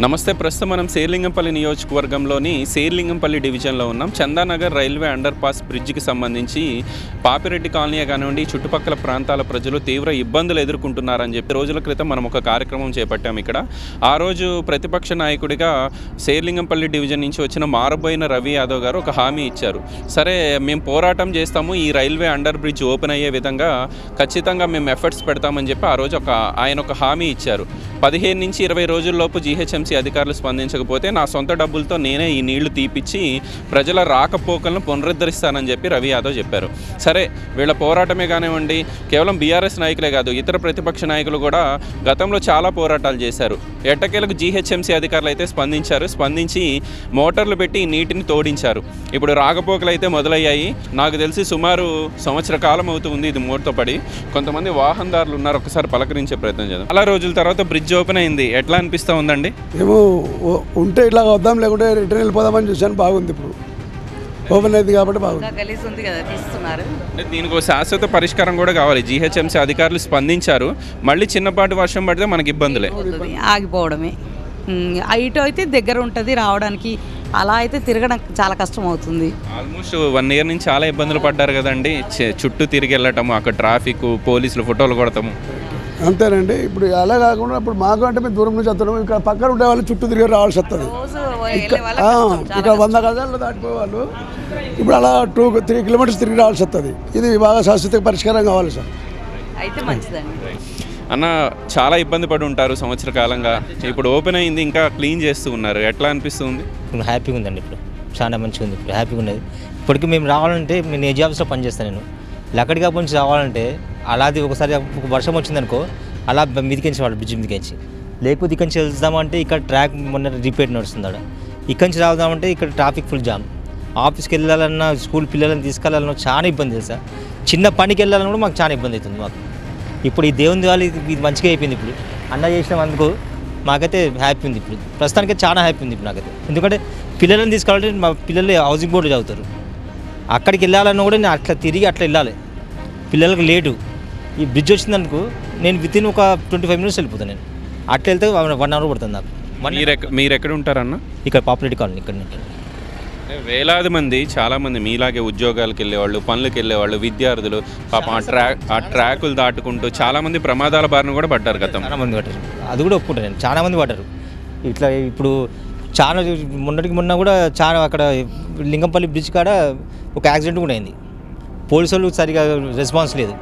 నమస్తే. ప్రస్తుతం మనం శేర్లింగంపల్లి నియోజకవర్గంలోని శేర్లింగంపల్లి డివిజన్లో ఉన్నాం. చందానగర్ రైల్వే అండర్ పాస్ బ్రిడ్జికి సంబంధించి పాపిరెడ్డి కాలనీ కానివ్వండి, చుట్టుపక్కల ప్రాంతాల ప్రజలు తీవ్ర ఇబ్బందులు ఎదుర్కొంటున్నారని చెప్పి రోజుల క్రితం మనం ఒక కార్యక్రమం చేపట్టాం ఇక్కడ. ఆ రోజు ప్రతిపక్ష నాయకుడిగా శేర్లింగంపల్లి డివిజన్ నుంచి వచ్చిన మారబోయిన రవి యాదవ్ గారు ఒక హామీ ఇచ్చారు. సరే, మేము పోరాటం చేస్తాము, ఈ రైల్వే అండర్ బ్రిడ్జ్ ఓపెన్ అయ్యే విధంగా ఖచ్చితంగా మేము ఎఫర్ట్స్ పెడతామని చెప్పి ఆ రోజు ఆయన ఒక హామీ ఇచ్చారు. 15 నుంచి 20 రోజుల్లోపు జీహెచ్ఎంసీ అధికారులు స్పందించకపోతే నా సొంత డబ్బులతో నేనే ఈ నీళ్లు తీపిచ్చి ప్రజల రాకపోకలను పునరుద్ధరిస్తానని చెప్పి రవి యాదవ్ చెప్పారు. సరే, వీళ్ళ పోరాటమే కానివ్వండి, కేవలం బీఆర్ఎస్ నాయకులే కాదు, ఇతర ప్రతిపక్ష నాయకులు కూడా గతంలో చాలా పోరాటాలు చేశారు. ఎట్టకేలకు జీహెచ్ఎంసీ అధికారులు అయితే స్పందించి మోటార్లు పెట్టి నీటిని తోడించారు. ఇప్పుడు రాకపోకలు అయితే మొదలయ్యాయి. నాకు తెలిసి సుమారు సంవత్సర కాలం అవుతుంది ఇది మూటతో పడి. కొంతమంది వాహనదారులు ఉన్నారు, ఒకసారి పలకరించే ప్రయత్నం చేద్దాం. చాలా రోజుల తర్వాత బ్రిడ్జ్ ఓపెన్ అయింది, ఎట్లా అనిపిస్తూ ఉందండి? మేము ఉంటే ఇట్లా వద్దాం, లేకుంటే రిటర్న్ వెళ్ళిపోదామని చూసాను. బాగుంది, ఇప్పుడు ఓపెన్ అయింది కాబట్టి బాగుంది. దీనికి ఒక శాశ్వత పరిష్కారం కూడా కావాలి. జీహెచ్ఎంసీ అధికారులు స్పందించారు, మళ్ళీ చిన్నపాటి వర్షం పడితే మనకి ఇబ్బందులే, ఆగిపోవడమే. ఇటు అయితే దగ్గర ఉంటుంది రావడానికి, అలా అయితే తిరగడం చాలా కష్టం అవుతుంది. ఆల్మోస్ట్ 1 ఇయర్ నుంచి చాలా ఇబ్బందులు పడ్డారు కదండి. చుట్టూ తిరిగి వెళ్ళటము, అక్కడ ట్రాఫిక్, పోలీసులు ఫోటోలు కొడతాము. అంతేనండి. ఇప్పుడు అలా కాకుండా ఇప్పుడు మాకు అంటే మేము దూరం నుంచి వస్తున్నాము, ఇక్కడ పక్కన ఉండే వాళ్ళు చుట్టూ తిరిగి రావాల్సి వస్తుంది. ఇక్కడ 100 గజాల్లో దాటిపోయే వాళ్ళు ఇప్పుడు అలా 2-3 కిలోమీటర్స్ తిరిగి రావాల్సి వస్తుంది. ఇది బాగా శాశ్వత పరిష్కారం కావాలి సార్, అయితే మంచిదండి. అన్న, చాలా ఇబ్బంది పడి ఉంటారు సంవత్సర కాలంగా. ఇప్పుడు ఓపెన్ అయింది, ఇంకా క్లీన్ చేస్తూ ఉన్నారు, ఎట్లా అనిపిస్తుంది? ఇప్పుడు హ్యాపీగా ఉందండి. ఇప్పుడు చాలా మంచిగా ఉంది, ఇప్పుడు హ్యాపీగా ఉన్నది. ఇప్పటికి మేము రావాలంటే నేను ఏ జాబ్స్లో పనిచేస్తాను, నేను లక్కడిగా నుంచి రావాలంటే అలాది ఒకసారి ఒక వర్షం వచ్చిందనుకో అలా మిదికించి వాళ్ళు బ్రిడ్జ్ మిదికించి, లేకపోతే ఇక్కడి నుంచి వెళ్దామంటే ఇక్కడ ట్రాక్ మొన్న రిపేర్ నడుస్తుంది. అక్కడ ఇక్కడి నుంచి రావదామంటే ఇక్కడ ట్రాఫిక్ ఫుల్ జామ్. ఆఫీస్కి వెళ్ళాలన్నా, స్కూల్ పిల్లలను తీసుకెళ్ళాలన్నా చాలా ఇబ్బంది తెలుసా. చిన్న పనికి వెళ్ళాలన్నా కూడా మాకు చాలా ఇబ్బంది అవుతుంది మాకు. ఇప్పుడు ఈ దేవుని వాళ్ళు ఇది మంచిగా అయిపోయింది. ఇప్పుడు అన్న చేసినందుకు మాకైతే హ్యాపీ ఉంది. ఇప్పుడు ప్రస్తుతానికి చాలా హ్యాపీ ఉంది ఇప్పుడు నాకైతే. ఎందుకంటే పిల్లలను తీసుకెళ్ళాలంటే మా పిల్లలు హౌసింగ్ బోర్డు చదువుతారు, అక్కడికి వెళ్ళాలన్నా కూడా నేను అట్లా తిరిగి అట్లా వెళ్ళాలి. పిల్లలకు లేటు. ఈ బ్రిడ్జ్ వచ్చిందనుకో నేను వితిన్ ఒక 25 మినిట్స్ వెళ్ళిపోతాను. నేను అట్లా వెళ్తే 1 అవర్ పడుతుంది నాకు. మీరు ఎక్కడ ఉంటారన్న? ఇక్కడ పాపులేట్ కాలనీ. ఇక్కడ వేలాది మంది, చాలామంది మీలాగే ఉద్యోగాలకు వెళ్ళేవాళ్ళు, పనులకు వెళ్ళేవాళ్ళు, విద్యార్థులు పాపం ఆ ట్రాకులు దాటుకుంటూ చాలామంది ప్రమాదాల బారిన కూడా పడ్డారు. చాలామంది పడ్డారు, అది కూడా ఒప్పుకుంటాను నేను. చాలామంది పడ్డారు ఇట్లా. ఇప్పుడు చాలా మొన్న కూడా చాలా అక్కడ లింగంపల్లి బ్రిడ్జ్ కాడ ఒక యాక్సిడెంట్ కూడా అయింది. పోలీసు వాళ్ళు సరిగా రెస్పాన్స్ లేదు.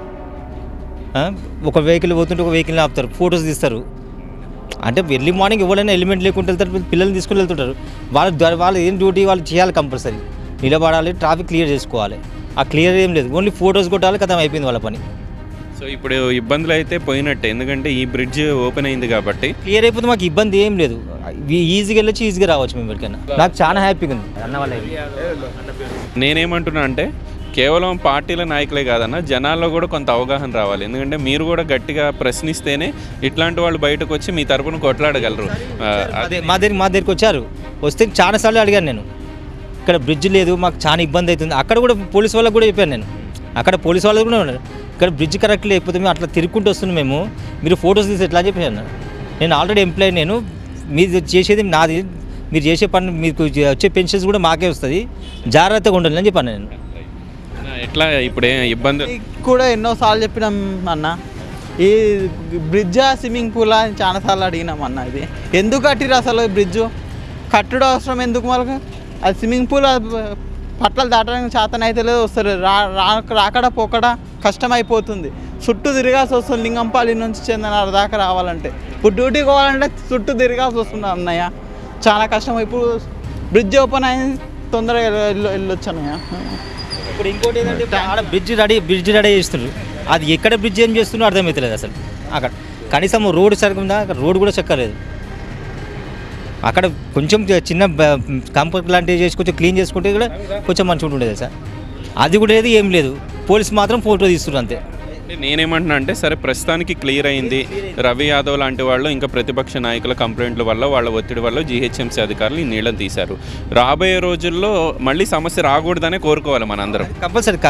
ఒక వెహికల్ పోతుంటే ఒక వెహికల్ని ఆపుతారు, ఫొటోస్ తీస్తారు. అంటే ఎర్లీ మార్నింగ్ ఎవరైనా ఎలిమెంట్ లేకుండా వెళ్తారు, పిల్లల్ని తీసుకుని వెళ్తుంటారు. వాళ్ళు ఏం డ్యూటీ వాళ్ళు చేయాలి, కంపల్సరీ నిలబడాలి, ట్రాఫిక్ క్లియర్ చేసుకోవాలి. ఆ క్లియర్ ఏం లేదు, ఓన్లీ ఫొటోస్ కొట్టాలి, కథం అయిపోయింది వాళ్ళ పని. సో ఇప్పుడు ఇబ్బందులు అయితే పోయినట్టే, ఎందుకంటే ఈ బ్రిడ్జ్ ఓపెన్ అయింది కాబట్టి. క్లియర్ అయిపోతే మాకు ఇబ్బంది ఏం లేదు, ఈజీగా వెళ్ళొచ్చు, ఈజీగా రావచ్చు మేము ఎక్కడికైనా. నాకు చాలా హ్యాపీగా ఉంది అన్న వాళ్ళ. నేనేమంటున్నా అంటే కేవలం పార్టీల నాయకులే కాదన్న, జనాల్లో కూడా కొంత అవగాహన రావాలి. ఎందుకంటే మీరు కూడా గట్టిగా ప్రశ్నిస్తేనే ఇట్లాంటి వాళ్ళు బయటకు వచ్చి మీ తరపున కొట్లాడగలరు. మా దగ్గరికి వచ్చారు, వస్తే చాలాసార్లు అడిగాను నేను, ఇక్కడ బ్రిడ్జ్ లేదు, మాకు చాలా ఇబ్బంది అవుతుంది. అక్కడ కూడా పోలీసు వాళ్ళకి కూడా చెప్పాను నేను, అక్కడ పోలీసు వాళ్ళు కూడా ఉన్నారు, ఇక్కడ బ్రిడ్జ్ కరెక్ట్ లేకపోతే మేము అట్లా తిరుక్కుంటూ వస్తున్నాం, మీరు ఫొటోస్ తీసి ఎట్లా చెప్పాను. నేను ఆల్రెడీ ఎంప్లాయీ, నేను మీరు చేసేది నాది, మీరు చేసే పని మీకు వచ్చే పెన్షన్స్ కూడా మాకే వస్తుంది, జాగ్రత్తగా ఉండాలి అని చెప్పాను నేను. ఎట్లా ఇప్పుడు ఇబ్బంది కూడా ఎన్నోసార్లు చెప్పినాం అన్న, ఈ బ్రిడ్జా స్విమ్మింగ్ పూలా అని చాలాసార్లు అడిగినాం అన్న. ఇది ఎందుకు కట్టిరు అసలు? బ్రిడ్జు కట్టడం అవసరం ఎందుకు మనకు? అది స్విమ్మింగ్ పూల్ పట్టాలు దాటడానికి చేతన అయితే లేదు, వస్తారు రాకడ పోకడ కష్టమైపోతుంది. చుట్టూ తిరగాల్సి వస్తుంది, లింగంపల్లి నుంచి చందనార్ దాకా రావాలంటే. ఇప్పుడు డ్యూటీకి పోవాలంటే చుట్టూ తిరగాల్సి వస్తుంది అన్నయ్య, చాలా కష్టం. ఇప్పుడు బ్రిడ్జ్ ఓపెన్ అయింది, తొందరగా వెళ్ళొచ్చు అన్నయ్య. ఇప్పుడు ఇంకోటి ఏంటంటే ఆడ బ్రిడ్జ్ రెడీ చేస్తున్నారు, అది ఎక్కడ బ్రిడ్జ్ ఏం చేస్తున్నారు అర్థమవుతలేదు అసలు. అక్కడ కనీసం రోడ్డు సరిగ్గా ఉందా? అక్కడ రోడ్డు కూడా చెక్కలేదు. అక్కడ కొంచెం చిన్న కంపౌండ్ లాంటివి చేసి కొంచెం క్లీన్ చేసుకుంటే కూడా కొంచెం మంచిగా ఉండేది సార్. అది కూడా లేదు, ఏం లేదు. పోలీసు మాత్రం ఫోటో తీస్తున్నారు అంతే. నేనేమంటున్నా అంటే, సరే ప్రస్తుతానికి క్లియర్ అయింది. రవి యాదవ్ లాంటి వాళ్ళు, ఇంకా ప్రతిపక్ష నాయకుల కంప్లైంట్ల వల్ల, వాళ్ళ ఒత్తిడి వల్ల జీహెచ్ఎంసీ అధికారులు ఈ నీళ్ళని తీశారు. రాబోయే రోజుల్లో మళ్ళీ సమస్య రాకూడదనే కోరుకోవాలి మనందరం. కంపల్సరీ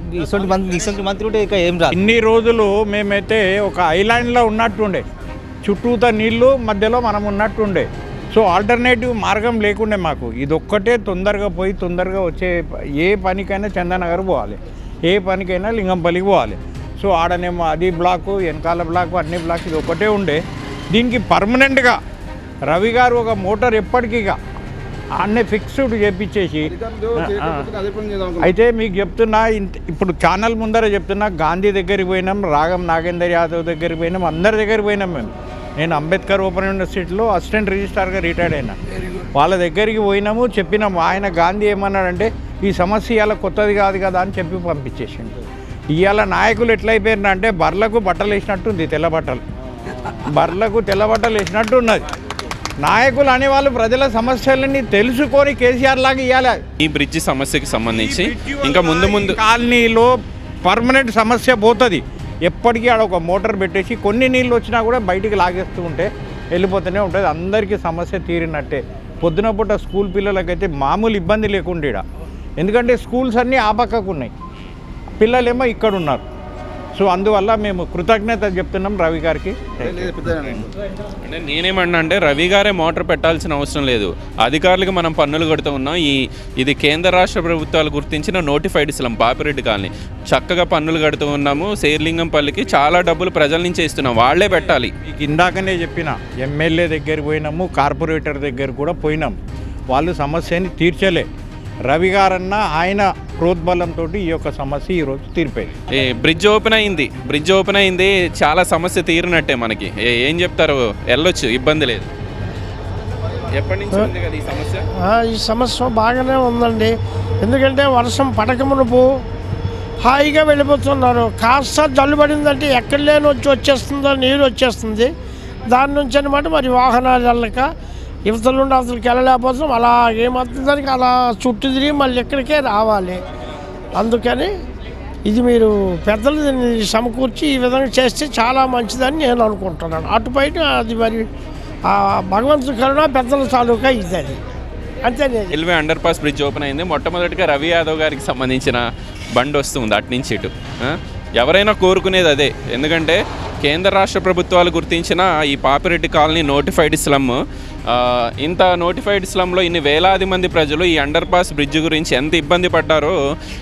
మంత్రి ఏం రాదు. ఇన్ని రోజులు మేమైతే ఒక ఐలాండ్లో ఉన్నట్టుండే, చుట్టూతా నీళ్లు, మధ్యలో మనం ఉన్నట్టుండే. సో ఆల్టర్నేటివ్ మార్గం లేకుండే మాకు ఇదొక్కటే తొందరగా పోయి తొందరగా వచ్చే ఏ పనికైనా చందానగర్ పోవాలి, ఏ పనికైనా లింగంపల్లికి పోవాలి. సో ఆడనేమో అది బ్లాకు, వెనకాల బ్లాకు, అన్ని బ్లాక్ ఇది ఒకటే ఉండే. దీనికి పర్మనెంట్గా రవి గారు ఒక మోటార్ ఎప్పటికీగా అన్నీ ఫిక్స్డ్ చేపించేసి, అయితే మీకు చెప్తున్నా ఇప్పుడు ఛానల్ ముందర చెప్తున్నా, గాంధీ దగ్గరికి పోయినాం, రాగం నాగేందర్ యాదవ్ దగ్గరికి పోయినాం, అందరి దగ్గరికి పోయినాం మేము. నేను అంబేద్కర్ ఓపెన్ యూనివర్సిటీలో అసిస్టెంట్ రిజిస్ట్రార్గా రిటైర్డ్ అయినా. వాళ్ళ దగ్గరికి పోయినాము, చెప్పినాము. ఆయన గాంధీ ఏమన్నాడంటే ఈ సమస్య ఇవాళ కొత్తది కాదు కదా అని చెప్పి పంపించేసిండు. ఇవాళ నాయకులు ఎట్లయిపోయినారంటే బర్లకు బట్టలు వేసినట్టుంది, తెల్ల బట్టలు, బర్లకు తెల్ల బట్టలు వేసినట్టు ఉన్నది. నాయకులు అనేవాళ్ళు ప్రజల సమస్యలని తెలుసుకొని కేసీఆర్ లాగా ఇవ్వాలి. ఈ బ్రిడ్జి సమస్యకి సంబంధించి ఇంకా ముందు కాలనీలో పర్మనెంట్ సమస్య పోతుంది. ఎప్పటికీ ఆడ ఒక మోటార్ పెట్టేసి కొన్ని నీళ్ళు వచ్చినా కూడా బయటికి లాగేస్తూ ఉంటే వెళ్ళిపోతూనే ఉంటుంది. అందరికీ సమస్య తీరినట్టే. పొద్దున పూట స్కూల్ పిల్లలకైతే మామూలు ఇబ్బంది లేకుండా ఈడ, ఎందుకంటే స్కూల్స్ అన్నీ ఆ పక్కకు ఉన్నాయి, పిల్లలేమో ఇక్కడ ఉన్నారు. సో అందువల్ల మేము కృతజ్ఞత చెప్తున్నాం రవి గారికి. అంటే నేనేమన్నా అంటే రవి గారే మోటార్ పెట్టాల్సిన అవసరం లేదు, అధికారులకు మనం పన్నులు కడుతూ ఉన్నాం. ఇది కేంద్ర రాష్ట్ర ప్రభుత్వాలు గుర్తించిన నోటిఫైడ్ స్లమ్ పాపిరెడ్డి కాలనీ, చక్కగా పన్నులు కడుతూ ఉన్నాము. శేర్లింగంపల్లికి చాలా డబ్బులు ప్రజల నుంచి ఇస్తున్నాం, వాళ్ళే పెట్టాలి. మీకు ఇందాకనే చెప్పిన ఎమ్మెల్యే దగ్గరికి పోయినాము, కార్పొరేటర్ దగ్గర కూడా పోయినాం, వాళ్ళు సమస్యని తీర్చలే. రవి గారన్న ఆయన ప్రోద్బలంతో ఈ యొక్క సమస్య ఈరోజు తీరిపోయింది. బ్రిడ్జ్ ఓపెన్ అయింది, చాలా సమస్య తీరినట్టే. మనకి ఏం చెప్తారు, వెళ్ళొచ్చు, ఇబ్బంది లేదు. ఎప్పటి నుంచి ఉంది కదా ఈ సమస్య? ఈ సమస్య బాగానే ఉందండి, ఎందుకంటే వర్షం పడకమునుపు హాయిగా వెళ్ళిపోతున్నారు. కాస్త జల్లు పడిందంటే ఎక్కడ లేని వచ్చేస్తుందో నీరు వచ్చేస్తుంది. దాని నుంచి అనమాట మరి వాహనాలు వెళ్ళక ఇవతల నుండి అవతలకి వెళ్ళలేకపోతున్నాం. అలా ఏమవుతుందానికి అలా చుట్టూ తిరిగి మళ్ళీ ఇక్కడికే రావాలి. అందుకని ఇది మీరు పెద్దలు దీన్ని సమకూర్చి ఈ విధంగా చేస్తే చాలా మంచిదని నేను అనుకుంటున్నాను. అటుపైన అది మరి భగవంతుడి కరుణ పెద్దల తాలూకా ఇది, అది అంతే. Railway underpass bridge open అయింది. మొట్టమొదటిగా రవి యాదవ్ గారికి సంబంధించిన బండి వస్తుంది అటు నుంచి ఇటు. ఎవరైనా కోరుకునేది అదే, ఎందుకంటే కేంద్ర రాష్ట్ర ప్రభుత్వాలు గుర్తించిన ఈ పాపిరెడ్డి కాలనీ నోటిఫైడ్ స్లమ్, ఇంత నోటిఫైడ్ స్లమ్లో ఇన్ని వేలాది మంది ప్రజలు ఈ అండర్ పాస్ బ్రిడ్జ్ గురించి ఎంత ఇబ్బంది పడ్డారో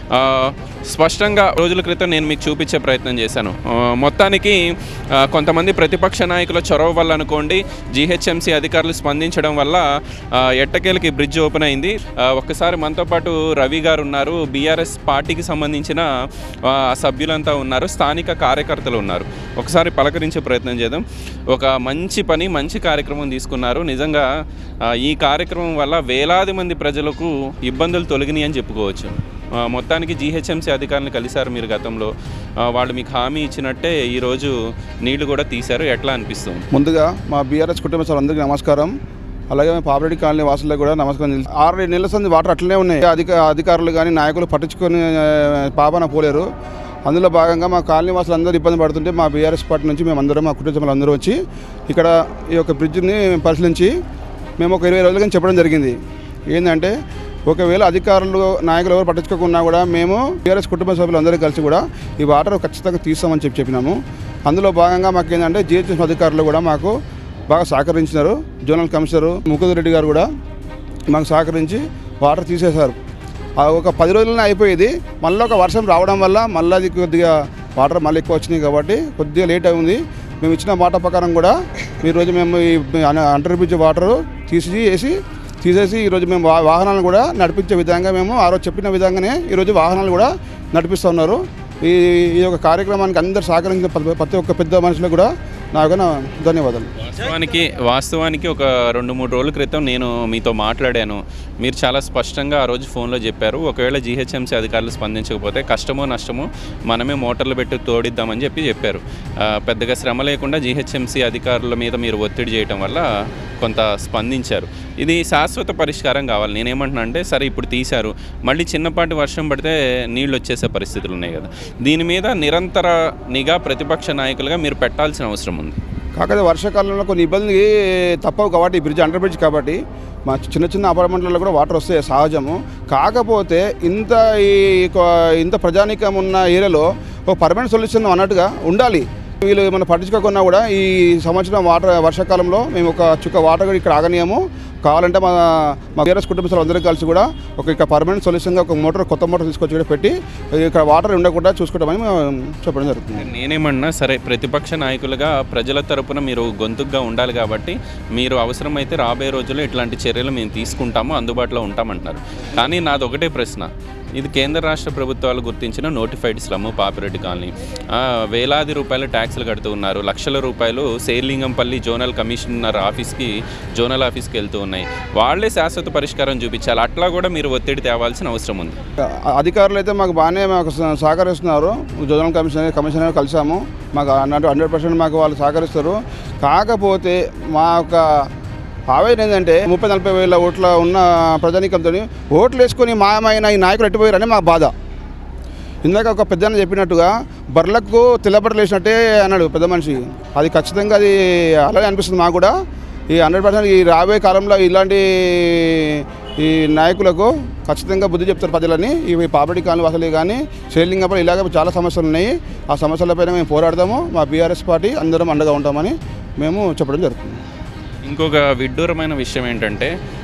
స్పష్టంగా రోజుల క్రితం నేను మీకు చూపించే ప్రయత్నం చేశాను. మొత్తానికి కొంతమంది ప్రతిపక్ష నాయకుల చొరవ వల్ల అనుకోండి, జీహెచ్ఎంసీ అధికారులు స్పందించడం వల్ల ఎట్టకేలకి బ్రిడ్జ్ ఓపెన్ అయింది. ఒక్కసారి మనతో పాటు రవి గారు ఉన్నారు, బీఆర్ఎస్ పార్టీకి సంబంధించిన సభ్యులంతా ఉన్నారు, స్థానిక కార్యకర్తలు ఉన్నారు. ఒకసారి పలకరించే ప్రయత్నం చేద్దాం. ఒక మంచి పని, మంచి కార్యక్రమం తీసుకున్నారు. నిజంగా ఈ కార్యక్రమం వల్ల వేలాది మంది ప్రజలకు ఇబ్బందులు తొలగినాయి అని చెప్పుకోవచ్చు. మొత్తానికి జీహెచ్ఎంసీ అధికారులను కలిశారు మీరు గతంలో, వాళ్ళు మీకు హామీ ఇచ్చినట్టే ఈరోజు నీళ్లు కూడా తీశారు. ఎట్లా అనిపిస్తుంది? ముందుగా మా బీఆర్ఎస్ కుటుంబ సభ్యులందరికీ నమస్కారం. అలాగే పాపిరెడ్డి కాలనీ వాసులకు కూడా నమస్కారం. 6 నెలల సంది వాటర్ అట్లనే ఉన్నాయి. అధికారులు కానీ నాయకులు పట్టించుకొని పాపన పోలేరు. అందులో భాగంగా మా కాలనీ వాసులు అందరూ ఇబ్బంది పడుతుంటే మా బీఆర్ఎస్ పార్టీ నుంచి మేమందరం, మా కుటుంబ సభ్యులు అందరూ వచ్చి ఇక్కడ ఈ యొక్క బ్రిడ్జ్ని పరిశీలించి మేము ఒక 20 రోజులుగా చెప్పడం జరిగింది. ఏంటంటే ఒకవేళ అధికారులు నాయకులు ఎవరు పట్టించుకోకుండా కూడా మేము బీఆర్ఎస్ కుటుంబ సభ్యులు అందరూ కలిసి కూడా ఈ వాటర్ ఖచ్చితంగా తీస్తామని చెప్పినాము. అందులో భాగంగా మాకు ఏంటంటే జీహెచ్ఎంసీ అధికారులు కూడా మాకు బాగా సహకరించినారు. జోనల్ కమిషనర్ ముకుంద్ రెడ్డి గారు కూడా మాకు సహకరించి వాటర్ తీసేశారు. ఒక 10 రోజులనే అయిపోయేది. మళ్ళీ ఒక వర్షం రావడం వల్ల మళ్ళీ అది కొద్దిగా వాటర్ మళ్ళీ ఎక్కువ వచ్చినాయి కాబట్టి కొద్దిగా లేట్ అయింది. మేము ఇచ్చిన మాట ప్రకారం కూడా ఈరోజు మేము ఈ అండర్ బ్రిడ్జ్ వాటర్ తీసేసి ఈరోజు మేము వాహనాలను కూడా నడిపించే విధంగా మేము ఆ రోజు చెప్పిన విధంగానే ఈరోజు వాహనాలు కూడా నడిపిస్తూ ఉన్నారు. ఈ యొక్క కార్యక్రమానికి అందరూ సహకరించిన ప్రతి ఒక్క పెద్ద మనుషులకు కూడా నాకు ధన్యవాదాలు. వాస్తవానికి ఒక 2-3 రోజుల క్రితం నేను మీతో మాట్లాడాను. మీరు చాలా స్పష్టంగా ఆ రోజు ఫోన్లో చెప్పారు, ఒకవేళ జీహెచ్ఎంసీ అధికారులు స్పందించకపోతే కష్టమో నష్టమో మనమే మోటార్లు పెట్టి తోడిద్దామని చెప్పారు. పెద్దగా శ్రమ లేకుండా జీహెచ్ఎంసీ అధికారుల మీద మీరు ఒత్తిడి చేయడం వల్ల కొంత స్పందించారు. ఇది శాశ్వత పరిష్కారం కావాలి. నేనేమంటున్నా అంటే సరే ఇప్పుడు తీశారు, మళ్ళీ చిన్నపాటి వర్షం పడితే నీళ్ళు వచ్చేసే పరిస్థితులు ఉన్నాయి కదా, దీని మీద నిరంతర నిఘా ప్రతిపక్ష నాయకులుగా మీరు పెట్టాల్సిన అవసరం ఉంది. కాకపోతే వర్షాకాలంలో కొన్ని ఇబ్బంది తప్పవు కాబట్టి ఈ బ్రిడ్జ్ అండర్ బ్రిడ్జ్ కాబట్టి మా చిన్న అపార్ట్మెంట్లలో కూడా వాటర్ వస్తాయి సహజము. కాకపోతే ఇంత ప్రజానీకం ఉన్న ఏరియాలో ఒక పర్మనెంట్ సొల్యూషన్ అన్నట్టుగా ఉండాలి. వీళ్ళు ఏమైనా పట్టించుకోకుండా కూడా ఈ సంవత్సరం వర్షాకాలంలో మేము ఒక చుక్క వాటర్ కూడా ఇక్కడ ఆగనీయము. కావాలంటే మా బీఆర్ఎస్ కుటుంబ సభ్యులు అందరూ కలిసి కూడా ఇక్కడ పర్మనెంట్ సొల్యూషన్గా ఒక కొత్త మోటార్ తీసుకొచ్చి కూడా పెట్టి ఇక్కడ వాటర్ ఉండకుండా చూసుకుంటామని చెప్పడం జరుగుతుంది. నేనేమన్నా సరే, ప్రతిపక్ష నాయకులుగా ప్రజల తరపున మీరు గొంతుగా ఉండాలి కాబట్టి మీరు అవసరమైతే రాబోయే రోజుల్లో ఇట్లాంటి చర్యలు మేము తీసుకుంటాము, అందుబాటులో ఉంటామంటున్నారు. కానీ నాది ఒకటే ప్రశ్న, ఇది కేంద్ర రాష్ట్ర ప్రభుత్వాలు గుర్తించిన నోటిఫైడ్ స్లమ్ పాపిరెడ్డి కాలనీ. వేలాది రూపాయలు ట్యాక్సులు కడుతూ ఉన్నారు, లక్షల రూపాయలు శేర్లింగంపల్లి జోనల్ కమిషనర్ జోనల్ ఆఫీస్కి వెళ్తూ ఉన్నాయి. వాళ్ళే శాశ్వత పరిష్కారం చూపించాలి. అట్లా కూడా మీరు ఒత్తిడి తేవాల్సిన అవసరం ఉంది. అధికారులు అయితే మాకు బాగానే సహకరిస్తున్నారు. జోనల్ కమిషనర్ కలిసాము, మాకు 100% మాకు వాళ్ళు సహకరిస్తారు. కాకపోతే మా యొక్క ఆవేదన ఏంటంటే 30-40 వేల ఓట్ల ఉన్న ప్రజానీకంతో ఓట్లు వేసుకొని మాయమైన ఈ నాయకులు ఎట్టిపోయారని మా బాధ. ఇందాక ఒక పెద్ద చెప్పినట్టుగా బర్లకు తెల్లబట్టలు వేసినట్టే అన్నాడు పెద్ద మనిషి. అది ఖచ్చితంగా అది అలాగే అనిపిస్తుంది మాకు కూడా. ఈ 100% ఈ రాబోయే కాలంలో ఇలాంటి ఈ నాయకులకు ఖచ్చితంగా బుద్ధి చెప్తారు ప్రజలని. ఇవి పాపిరెడ్డి కాలనీ వాసులు కానీ శేర్లింగంపల్లి ఇలాగ చాలా సమస్యలు ఉన్నాయి. ఆ సమస్యలపైన మేము పోరాడదాము. మా బీఆర్ఎస్ పార్టీ అందరం అండగా ఉంటామని మేము చెప్పడం జరుగుతుంది. ఇంకొక విడ్డూరమైన విషయం ఏంటంటే,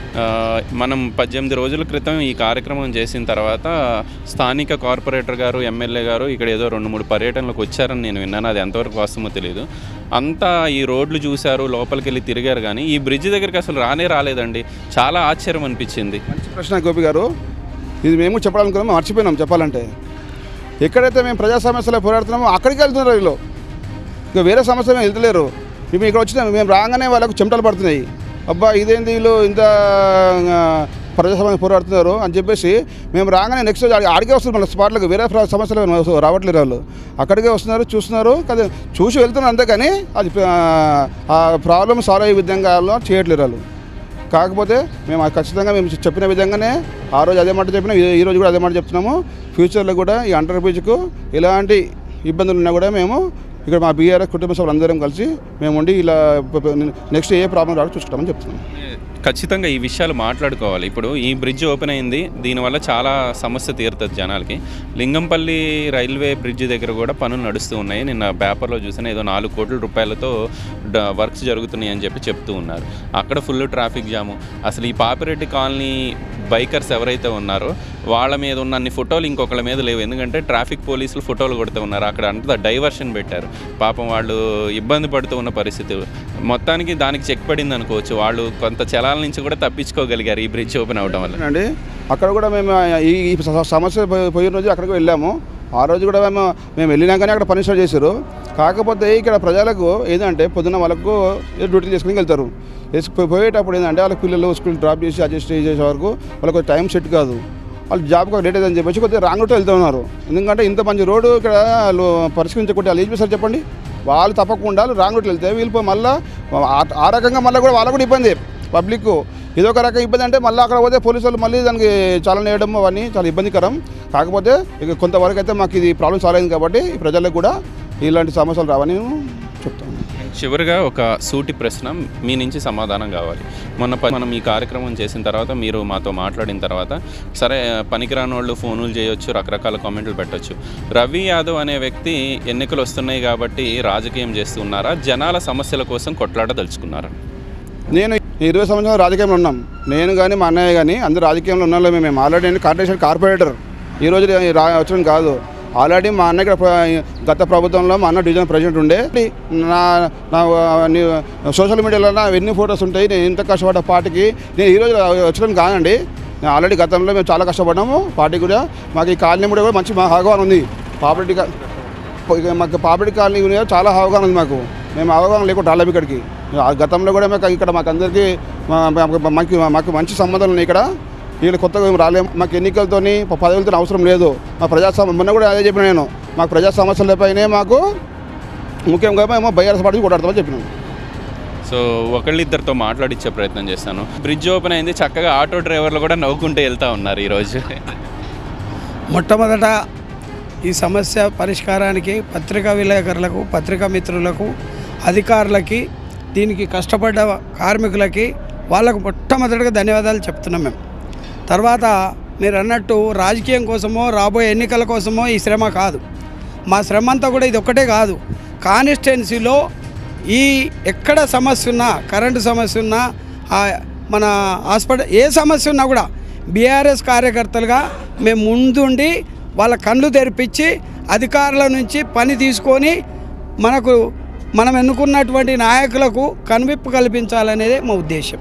మనం 18 రోజుల క్రితం ఈ కార్యక్రమం చేసిన తర్వాత స్థానిక కార్పొరేటర్ గారు, ఎమ్మెల్యే గారు ఇక్కడ ఏదో 2-3 పర్యటనలకు వచ్చారని నేను విన్నాను. అది ఎంతవరకు వాస్తవమో తెలియదు. అంతా ఈ రోడ్లు చూశారు, లోపలికి వెళ్ళి తిరిగారు, కానీ ఈ బ్రిడ్జ్ దగ్గరికి అసలు రాలేదండి. చాలా ఆశ్చర్యం అనిపించింది. మంచి ప్రశ్న గోపి గారు. ఇది మేము చెప్పాలనుకున్నాము, మర్చిపోయినాం చెప్పాలంటే. ఎక్కడైతే మేము ప్రజా సమస్యలు పోరాడుతున్నామో అక్కడికి వెళ్తున్నారు వీళ్ళు, ఇంకా వేరే సమస్యలు వెళ్తలేరు. మేము ఇక్కడ వచ్చినా మేము రాగానే వాళ్ళకు చెమటలు పడుతున్నాయి. అబ్బా ఇదేంది వీళ్ళు ఇంత ప్రజాస్వామ్యం పోరాడుతున్నారు అని చెప్పేసి మేము రాగానే నెక్స్ట్ ఆడికే వస్తున్నారు. మన స్పాట్లకు వేరే సమస్యలు రావట్లేదు. వాళ్ళు అక్కడికే వస్తున్నారు, చూస్తున్నారు కదా, చూసి వెళ్తున్నారు అంతేకాని అది ఆ ప్రాబ్లమ్ సాల్వ్ అయ్యే విధంగా చేయట్లేరు వాళ్ళు. కాకపోతే మేము ఖచ్చితంగా మేము చెప్పిన విధంగానే ఆ రోజు అదే మాట చెప్పినా, ఈరోజు కూడా అదే మాట చెప్తున్నాము. ఫ్యూచర్లో కూడా ఈ అండర్ బ్రిడ్జ్కు ఎలాంటి ఇబ్బందులు ఉన్నా కూడా మేము ఇక్కడ మా బీఆర్ఎస్ కుటుంబ సభ్యులు అందరం కలిసి మేము ఉండి ఇలా నెక్స్ట్ ఏ ప్రాబ్లం రావడం చూసుకుంటామని చెప్తున్నాం. ఖచ్చితంగా ఈ విషయాలు మాట్లాడుకోవాలి. ఇప్పుడు ఈ బ్రిడ్జ్ ఓపెన్ అయింది, దీనివల్ల చాలా సమస్య తీరుతుంది జనాలకి. లింగంపల్లి రైల్వే బ్రిడ్జ్ దగ్గర కూడా పనులు నడుస్తూ ఉన్నాయి. నిన్న పేపర్లో చూసిన ఏదో 4 కోట్ల రూపాయలతో వర్క్స్ జరుగుతున్నాయి అని చెప్తూ ఉన్నారు. అక్కడ ఫుల్ ట్రాఫిక్ జాము. అసలు ఈ పాపిరెడ్డి కాలనీ బైకర్స్ ఎవరైతే ఉన్నారో వాళ్ళ మీద ఉన్న అన్ని ఫోటోలు ఇంకొకళ్ళ మీద లేవు. ఎందుకంటే ట్రాఫిక్ పోలీసులు ఫోటోలు కొడుతూ ఉన్నారు. అక్కడ అంతా డైవర్షన్ పెట్టారు. పాపం వాళ్ళు ఇబ్బంది పడుతూ ఉన్న పరిస్థితి. మొత్తానికి దానికి చెక్ పడింది అనుకోవచ్చు. వాళ్ళు కొంత చలాల నుంచి కూడా తప్పించుకోగలిగారు ఈ బ్రిడ్జ్ ఓపెన్ అవడం వల్ల. అండి అక్కడ కూడా మేము ఈ సమస్య పోయిన రోజు అక్కడికి వెళ్ళాము. ఆ రోజు కూడా మేము వెళ్ళినాకనే అక్కడ పని స్టార్ట్ చేశారు. కాకపోతే ఇక్కడ ప్రజలకు ఏంటంటే పొద్దున్న వాళ్ళకు డ్యూటీ చేసుకుని వెళ్తారు. పోయేటప్పుడు ఏంటంటే వాళ్ళకి పిల్లలు స్కూల్ డ్రాప్ చేసి అడ్జస్ట్ చేసే వరకు వాళ్ళకి టైం సెట్ కాదు. వాళ్ళు జాబ్కి లేట్ అయిందని చెప్పేసి కొద్దిగా రాంగ్ రూట్ వెళ్తూ ఉన్నారు. ఎందుకంటే ఇంత మంచి రోడ్డు ఇక్కడ వాళ్ళు పరిష్కరించకుండా వాళ్ళు ఏం చేస్తారు చెప్పండి. వాళ్ళు తప్పకుండా రాంగ్ రూట్ వెళ్తే వీళ్ళు మళ్ళీ ఆ రకంగా మళ్ళీ కూడా వాళ్ళకు కూడా ఇబ్బంది. పబ్లిక్ ఇదొక రకం ఇబ్బంది అంటే మళ్ళీ అక్కడ పోతే పోలీసు వాళ్ళు మళ్ళీ దానికి చాలా వేయడం అవన్నీ చాలా ఇబ్బందికరం. కాకపోతే ఇక కొంతవరకు అయితే మాకు ఇది ప్రాబ్లం సాల్వ్ అయింది కాబట్టి ఈ ప్రజలకు కూడా ఇలాంటి సమస్యలు రావని నేను చెప్తాను. చివరిగా ఒక సూటి ప్రశ్న మీ నుంచి సమాధానం కావాలి. మనం ఈ కార్యక్రమం చేసిన తర్వాత మీరు మాతో మాట్లాడిన తర్వాత సరే పనికిరాని వాళ్ళు ఫోన్లు చేయొచ్చు, రకరకాల కామెంట్లు పెట్టొచ్చు. రవి యాదవ్ అనే వ్యక్తి ఎన్నికలు వస్తున్నాయి కాబట్టి రాజకీయం చేస్తున్నారా, జనాల సమస్యల కోసం కొట్లాడదలుచుకున్నారా? నేను 20 సంవత్సరాలు రాజకీయంలో ఉన్నాం. నేను కానీ మా అన్నయ్య కానీ అందరూ రాజకీయంలో ఉన్నాలో మేము ఆల్రెడీ కార్పొరేషన్ కార్పొరేటర్ ఈరోజు వచ్చడం కాదు. ఆల్రెడీ మా అన్న ఇక్కడ గత ప్రభుత్వంలో మా అన్న డివిజన్ ప్రెసిడెంట్ ఉండే. నా సోషల్ మీడియాలో ఎన్ని ఫొటోస్ ఉంటాయి, నేను ఎంత కష్టపడ్డ పార్టీకి. నేను ఈరోజు వచ్చడం కాదండి. నేను ఆల్రెడీ గతంలో మేము చాలా కష్టపడ్డాము పార్టీ కూడా. మాకు ఈ కాలనీ కూడా మంచి మా అవగాహన ఉంది. మాకు పాపిరెడ్డి కాలనీ చాలా అవగాహన ఉంది మాకు. మేము అవగాహన లేకుండా రాలేము ఇక్కడికి. గతంలో కూడా మాకు ఇక్కడ మాకు అందరికీ మాకు మంచి సంబంధాలు ఉన్నాయి. ఇక్కడ వీళ్ళు కొత్తగా మేము రాలేము. మాకు ఎన్నికలతో పదవులతో అవసరం లేదు. మా మొన్న కూడా అదే చెప్పిన నేను. మాకు ప్రజా సమస్యలపైనే మాకు ముఖ్యంగా మేము బీఆర్ఎస్ పార్టీ కొట్లాడతామని చెప్పినాను. సో ఒకళ్ళిద్దరితో మాట్లాడించే ప్రయత్నం చేస్తాను. బ్రిడ్జ్ ఓపెన్ అయింది, చక్కగా ఆటో డ్రైవర్లు కూడా నవ్వుకుంటూ వెళ్తూ ఉన్నారు ఈరోజు. మొట్టమొదట ఈ సమస్య పరిష్కారానికి పత్రికా విలేకరులకు, పత్రికా మిత్రులకు, అధికారులకి, దీనికి కష్టపడ్డ కార్మికులకి వాళ్ళకు మొట్టమొదటిగా ధన్యవాదాలు చెప్తున్నాం మేము. తర్వాత మీరు అన్నట్టు రాజకీయం కోసమో రాబోయే ఎన్నికల కోసమో ఈ శ్రమ కాదు. మా శ్రమ అంతా కూడా ఇది ఒక్కటే కాదు. కాన్స్టిట్యున్సీలో ఈ ఎక్కడ సమస్య ఉన్నా, కరెంటు సమస్య ఉన్నా, మన హాస్పిటల్ ఏ సమస్య ఉన్నా కూడా బీఆర్ఎస్ కార్యకర్తలుగా మేము ముందుండి వాళ్ళ కళ్ళు తెరిపించి అధికారుల నుంచి పని తీసుకొని మనం ఎన్నుకున్నటువంటి నాయకులకు కనువిప్పు కల్పించాలనేదే మా ఉద్దేశం.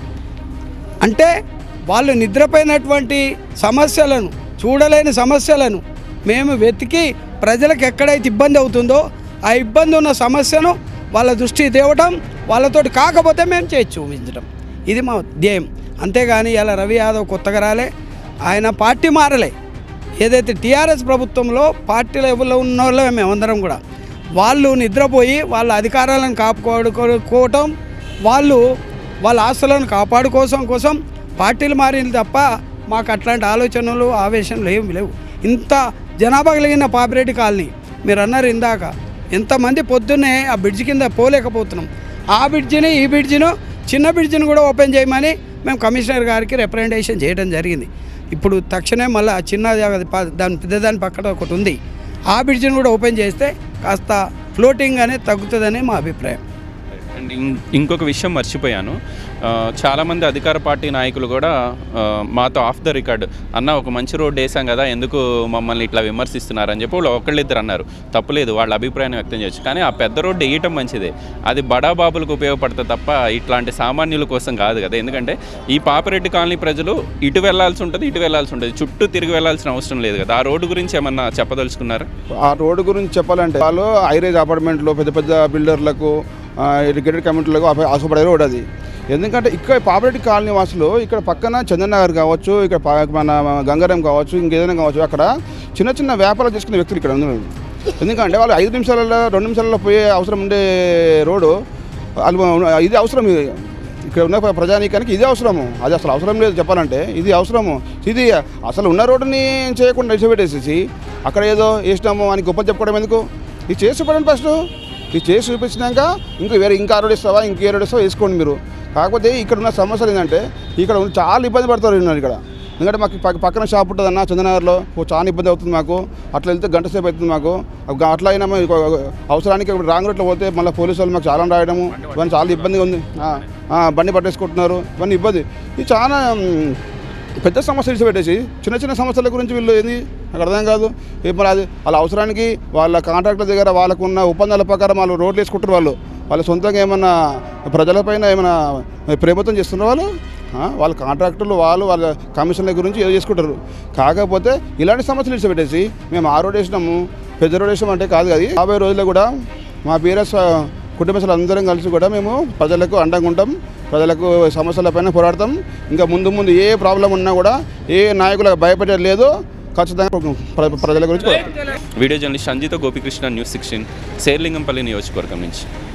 అంటే వాళ్ళు నిద్రపోయినటువంటి సమస్యలను, చూడలేని సమస్యలను మేము వెతికి ప్రజలకు ఎక్కడైతే ఇబ్బంది అవుతుందో ఆ ఇబ్బంది ఉన్న సమస్యను వాళ్ళ దృష్టి తేవటం, వాళ్ళతోటి కాకపోతే మేము చేసి చూపించడం, ఇది మా ధ్యేయం. అంతేగాని ఇలా రవి యాదవ్ కొత్తగా రాలే, ఆయన పార్టీ మారలే. ఏదైతే టీఆర్ఎస్ ప్రభుత్వంలో పార్టీ లెవెల్లో ఉన్న వాళ్ళే మేమందరం కూడా వాళ్ళు నిద్రపోయి వాళ్ళ అధికారాలను కాపాడుకోవటం, వాళ్ళ ఆస్తులను కాపాడుకోసం పార్టీలు మారింది తప్ప మాకు అట్లాంటి ఆలోచనలు, ఆవేశనలు ఏమి లేవు. ఇంత జనాభా కలిగిన పాపిరెడ్డి కాలనీ మీరు అన్నారు ఇందాక, ఎంతమంది పొద్దున్నే ఆ బ్రిడ్జ్ కింద పోలేకపోతున్నాం. ఆ బ్రిడ్జిని, ఈ బ్రిడ్జిను, చిన్న బ్రిడ్జిని కూడా ఓపెన్ చేయమని మేము కమిషనర్ గారికి రిప్రజెంటేషన్ చేయడం జరిగింది. ఇప్పుడు తక్షణమే మళ్ళీ ఆ చిన్న దాని పెద్దదాని పక్కన ఒకటి ఉంది, ఆ బ్రిడ్జిని కూడా ఓపెన్ చేస్తే కాస్త ఫ్లోటింగ్ అనేది తగ్గుతుందని మా అభిప్రాయం. అండ్ ఇంకొక విషయం మర్చిపోయాను, చాలామంది అధికార పార్టీ నాయకులు కూడా మాతో ఆఫ్ ద రికార్డ్ అన్న ఒక మంచి రోడ్డు వేసాం కదా, ఎందుకు మమ్మల్ని ఇట్లా విమర్శిస్తున్నారని చెప్పి వాళ్ళు ఒకళ్ళిద్దరు అన్నారు. తప్పులేదు, వాళ్ళ అభిప్రాయాన్ని వ్యక్తం చేయొచ్చు, కానీ ఆ పెద్ద రోడ్డు వేయటం మంచిదే, అది బడాబాబులకు ఉపయోగపడుతుంది తప్ప ఇట్లాంటి సామాన్యుల కోసం కాదు కదా. ఎందుకంటే ఈ పాపిరెడ్డి కాలనీ ప్రజలు ఇటు వెళ్లాల్సి ఉంటుంది, ఇటు వెళ్లాల్సి ఉంటుంది, చుట్టూ తిరిగి వెళ్లాల్సిన అవసరం లేదు కదా. ఆ రోడ్డు గురించి ఏమన్నా చెప్పదలుచుకున్నారా? ఆ రోడ్డు గురించి చెప్పాలంటే వాళ్ళు హైరేజ్ అపార్ట్మెంట్లో పెద్ద పెద్ద బిల్డర్లకు, గేటెడ్ కమ్యూనిటీలకు ఆశపడే రోడ్ అది. ఎందుకంటే ఇక్కడ పాపిరెడ్డి కాలనీ వాసులు ఇక్కడ పక్కన చందనగర్ కావచ్చు, ఇక్కడ మన గంగారం కావచ్చు, ఇంకేదైనా కావచ్చు, అక్కడ చిన్న చిన్న వ్యాపారాలు చేసుకునే వ్యక్తులు ఇక్కడ ఉన్నారు. ఎందుకంటే వాళ్ళు 5 నిమిషాలలో 2 నిమిషాలలో పోయే అవసరం ఉండే రోడ్డు ఇది అవసరం. ఇక్కడ ఉన్న ప్రజానీకానికి ఇది అవసరము, అది అసలు అవసరం లేదు చెప్పాలంటే. ఇది అవసరము, ఇది అసలు ఉన్న రోడ్డుని చేయకుండా ఇచ్చిపెట్టేసేసి అక్కడ ఏదో వేసినాము అని గొప్ప చెప్పుకోవడం ఎందుకు? ఇది చేసి చూపండి ఫస్ట్. ఇది చేసి చూపించినాక ఇంకా రోడ్ ఇస్తావా, ఇంకే రోడ్ ఇస్తావా వేసుకోండి మీరు. కాకపోతే ఇక్కడ ఉన్న సమస్యలు ఏంటంటే ఇక్కడ చాలా ఇబ్బంది పడతారు ఇక్కడ. ఎందుకంటే మాకు పక్కన షాప్ ఉంటుంది అన్న చందనగర్లో, చాలా ఇబ్బంది అవుతుంది మాకు. అట్లా వెళ్తే గంట సేపు అవుతుంది మాకు. అట్లా అయినా అవసరానికి రాంగ్ రూట్లో పోతే మళ్ళీ పోలీసు వాళ్ళు మాకు చాలా రాయడము, ఇవన్నీ చాలా ఇబ్బందిగా ఉంది. బండి పట్టేసుకుంటున్నారు, ఇవన్నీ ఇబ్బంది. ఇది చాలా పెద్ద సమస్యలు ఇచ్చిపెట్టేసి చిన్న చిన్న సమస్యల గురించి వీళ్ళు ఏంది నాకు అర్థం కాదు. ఇప్పుడు అది వాళ్ళ అవసరానికి వాళ్ళ కాంట్రాక్టర్ దగ్గర వాళ్ళకు ఉన్న ఒప్పందాల ప్రకారం వాళ్ళు రోడ్లు వేసుకుంటారు. వాళ్ళ సొంతంగా ఏమన్నా ప్రజలపైన ఏమైనా ప్రభుత్వం చేస్తున్నారు వాళ్ళ కాంట్రాక్టర్లు వాళ్ళ కమిషన్ల గురించి ఏదో చేసుకుంటారు. కాకపోతే ఇలాంటి సమస్యలు ఇచ్చిపెట్టేసి మేము ఆ రోడ్ వేసినాము, పెద్ద రోడ్ వేసినాం అంటే కాదు. అది 50 రోజుల్లో కూడా మా బీఆర్ఎస్ కుటుంబ సభ్యులు అందరం కలిసి కూడా మేము ప్రజలకు అండగా ఉంటాం, ప్రజలకు సమస్యలపైన పోరాడతాం. ఇంకా ముందు ఏ ప్రాబ్లం ఉన్నా కూడా ఏ నాయకులకు భయపడేది లేదు, ఖచ్చితంగా ప్రజల గురించి. Video journalist Sanjeetha Gopikrishna, news 16, Serilingampally నియోజకవర్గం నుంచి.